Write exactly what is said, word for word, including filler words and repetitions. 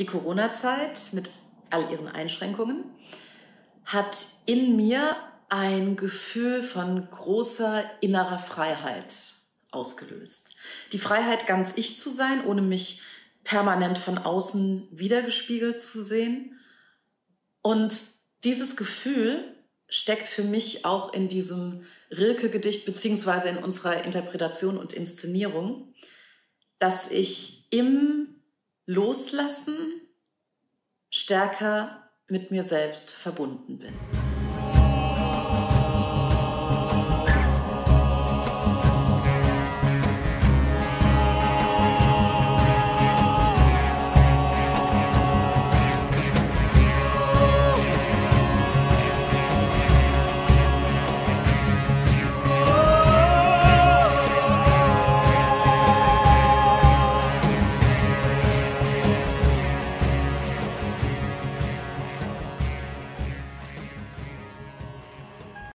Die Corona-Zeit mit all ihren Einschränkungen hat in mir ein Gefühl von großer innerer Freiheit ausgelöst. Die Freiheit, ganz ich zu sein, ohne mich permanent von außen widergespiegelt zu sehen. Und dieses Gefühl steckt für mich auch in diesem Rilke-Gedicht beziehungsweise in unserer Interpretation und Inszenierung, dass ich im Loslassen stärker mit mir selbst verbunden bin.